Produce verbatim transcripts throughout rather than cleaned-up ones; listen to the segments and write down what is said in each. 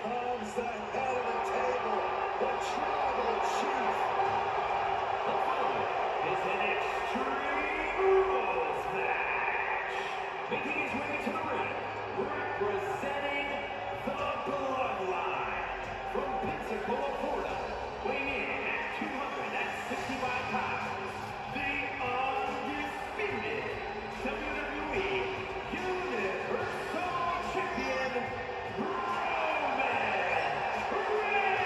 comes the head of the table, the tribal chief. The following is an Extreme Rules match. Making his way to the ring, representing the Bloodline from Pensacola, Florida, weighing in at two hundred sixty-five pounds, the undisputed W W E Universal Champion, Roman Reigns.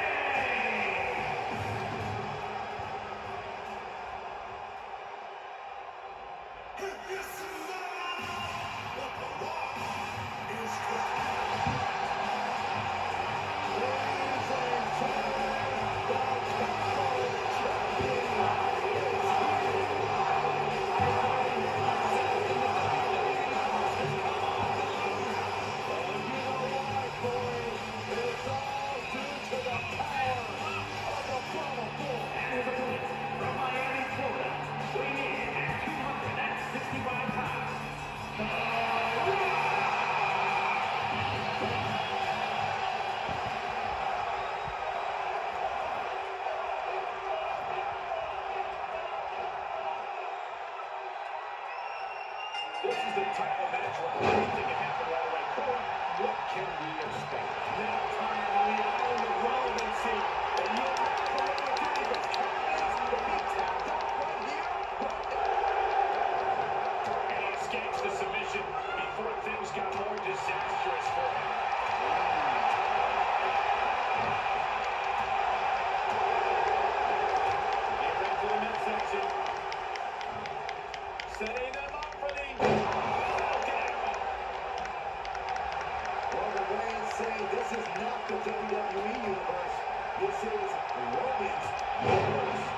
This is the type of match where anything can happen right away. Cole, what can we expect? Now time to rely on the relevancy. And you don't have to let it do this. But he tapped out right here. And he escapes the submission before things got more disastrous for him. Get back to the midsection. Setting them up for the... Saying this is not the W W E universe. This is Roman's universe.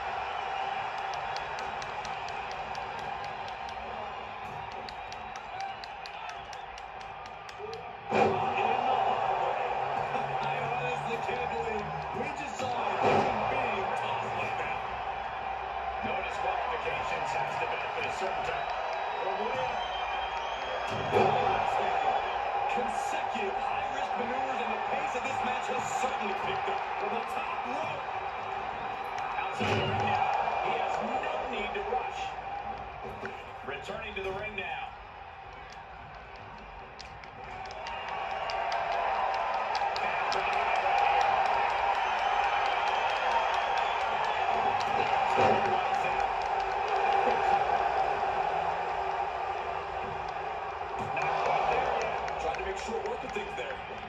I honestly can't believe we just saw a human being tossed like that. No disqualifications has to benefit a certain time. Consecutive high-risk maneuvers, and the pace of this match has certainly picked up from the top rope. Outside the ring now, he has no need to rush. Returning to the ring now. Sure, what to think there.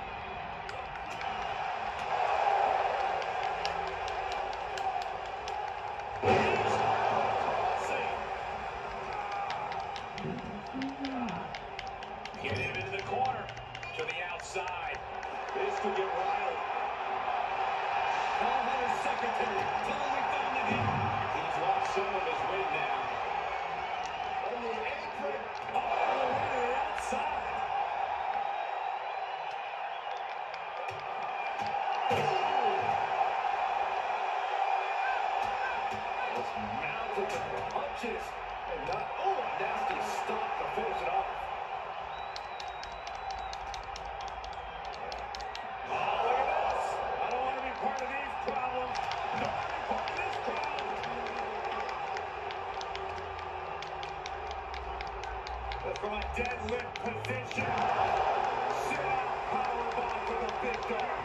Get him into the corner, to the outside. This could get wild. Call his secretary. Tell him we found it here. He's lost some of his wind now. On the apron, all the way to the outside. Mounted to punches and not, oh, a nasty stop to finish it off. Oh, look at this. I don't want to be part of these problems. Don't want to be part of this problem. But from a deadlift position, sit out powerbomb for the big dog.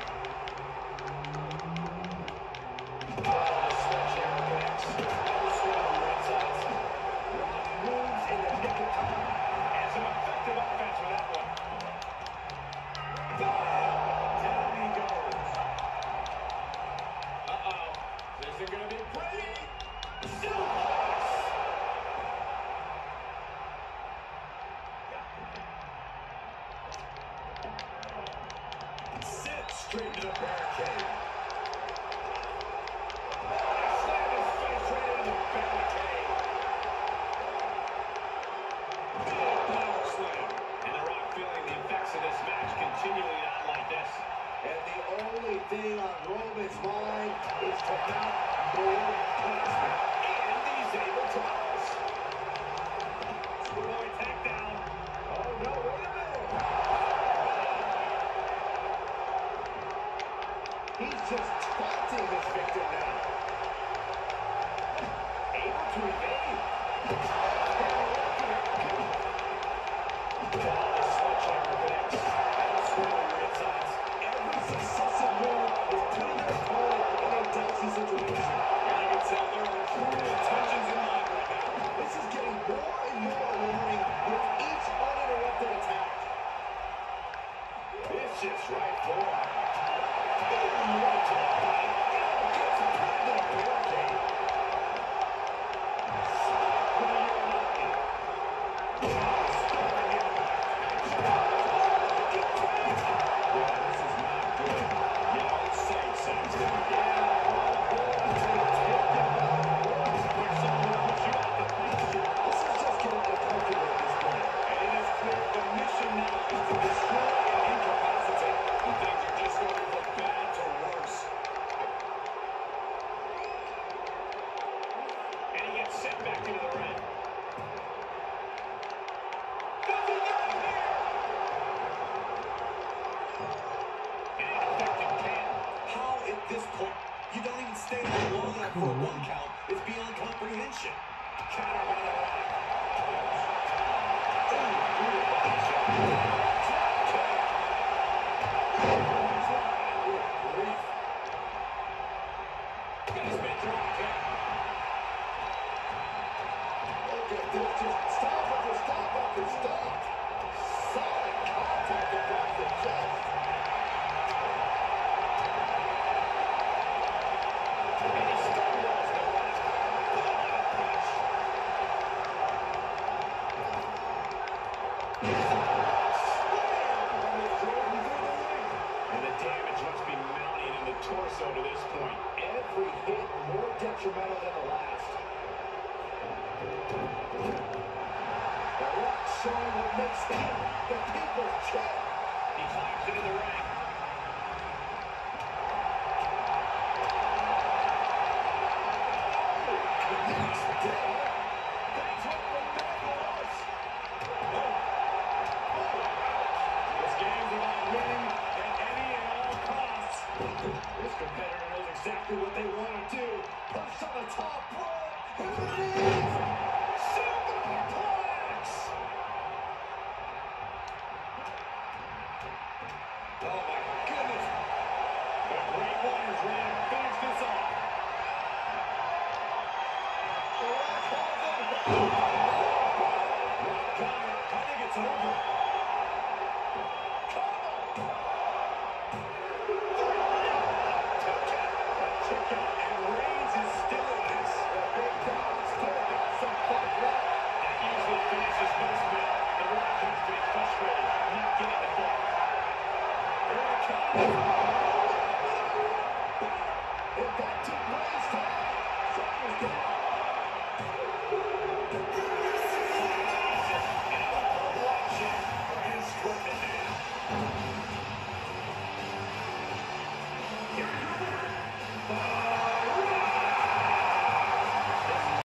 Straight Vicious right forward. Boom, right to the body. Oh, gets a pretty little barricade. Yeah, this is not good. You don't say, Saxton. Yeah, well, boy, it's taken by force. Where someone will put you out the position. This is just getting uncomfortable at this point. And it is clear the mission now is to destroy and incapacitate. And things are just going from bad to worse. And he gets sent back into the ring. Does he get it here? An ineffective pin. How at this point you don't even stay there long enough for a one count is beyond comprehension. Counter by the Rock. Ooh, brutal body shot. Drop kick. Good grief. Got his mid drop kick. Look at this, just stop after stop after stop. Solid contact across the chest. And he stumbles the Rock. Boom, what a punch. Slam from the Jordan through the ring. And the damage must be mounting in the torso to this point. Every hit more detrimental than the last. The Rock showing what makes him the people's champ. He climbs into the ring. Next day. That's what the bad was. Oh. Oh. This game's about winning at any and all costs. This competitor knows exactly what they want to do. Push on the top rope. Here it is. Superplex. Oh my goodness. The Great One is ready to finish this off. The Rock holds it.